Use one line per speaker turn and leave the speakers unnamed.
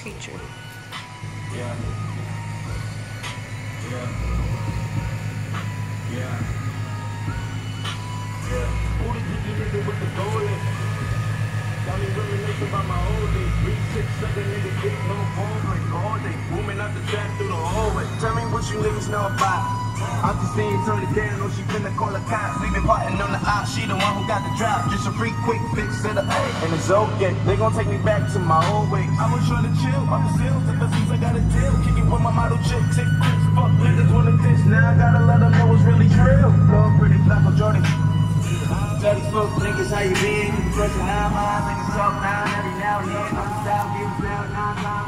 Feature.
Yeah. Yeah. Yeah. Yeah. Who did you do with the goalie? Got me reminiscing about my old days. 3-6 nigga dick, no phone break all day. Booming out the trap through the hallway. Tell me what you niggas know about. I just seen Tony Dan, know she finna call the cops. We been plotting on the op, she the one who got the drop. Just a free quick fix to the A. And it's okay, they gon' take me back to my old ways. I was trying to chill, I'm sealed, ever since I got a deal. Kicking with my model chick, tick, quick, fuck niggas wanna diss. Now I gotta let them know it's really real. Love pretty black or Jordan. Dirty folk niggas, how you been? Pressing 9 miles, niggas talk now, every now and then. I'm the style, getting down, 9 times.